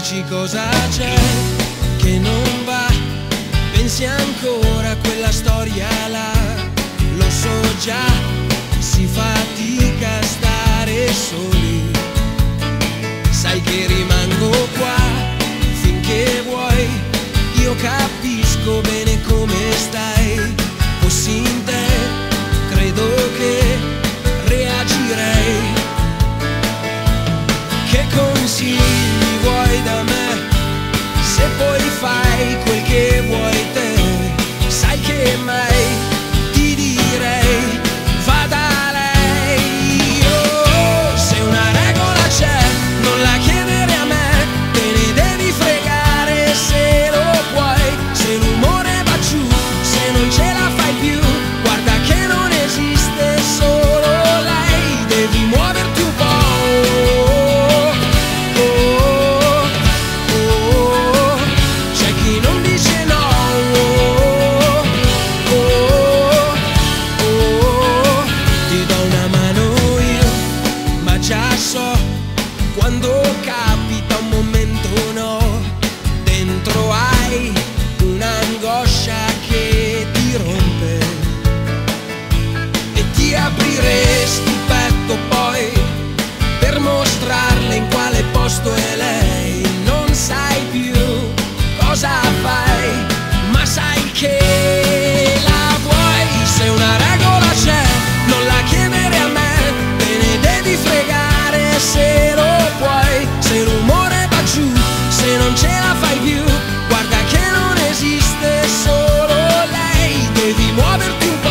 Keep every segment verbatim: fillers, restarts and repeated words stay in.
Dici cosa c'è che non va, pensi ancora a quella storia là. Lo so già, si fatica a stare soli. Sai che rimango qua finché vuoi, io capisco bene come stai. Fossi in te, credo che reagirei. Che consigli vuoi da me, se poi fai quel che vuoi te? Sai che mai ti direi va da lei. Oh, se una regola c'è non la chiedere a me, te ne devi fregare se lo puoi. Se l'umore va giù, se non ce la fai più, guarda che non esiste solo lei. Devi muoverti un po'. Quando capita un momento no, dentro hai un'angoscia che ti rompe e ti apriresti il petto poi per mostrarle in quale posto è lei. Non sai più cosa fai, ma sai che la vuoi. Se una regola c'è non la chiedere a me, te ne devi fregare se lo puoi. Se l'umore va giù, se non ce la fai più, guarda che non esiste solo lei. Devi muoverti un po'.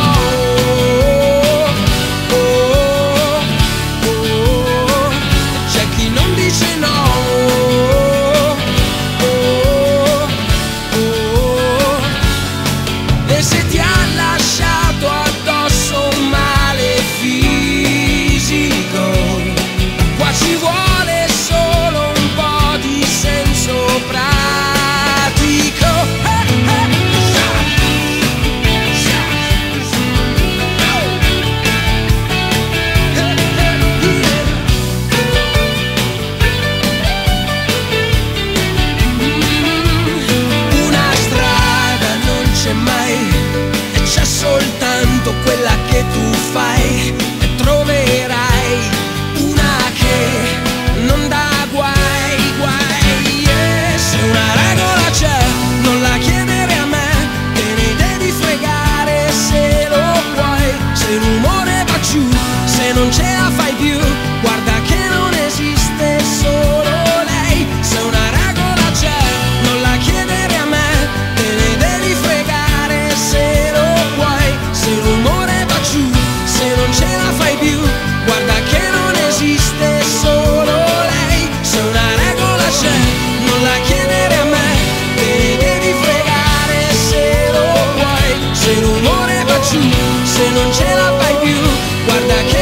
Oh, oh, oh. C'è chi non dice no. Oh, oh. E se ti ha lasciato addosso un male fisico, qua ci vuole solo un po' di senso pratico. Eh, eh. Una strada non c'è mai, e c'è soltanto quella che tu fai, e troverai una che non dà guai, guai. Yeah. Se una regola c'è non la chiedere a me, te ne devi fregare se lo puoi. Se l'umore va giù, se non ce la fai più, guarda che non esiste solo lei. Se una regola c'è non la chiedere a me, te ne devi fregare se lo puoi. Se l'umore va giù, se non ce la fai più, guarda che non esiste solo lei. Se una regola c'è non la chiedere a me, te ne devi fregare se lo vuoi. Se l'umore va giù, se non ce la fai più, guarda che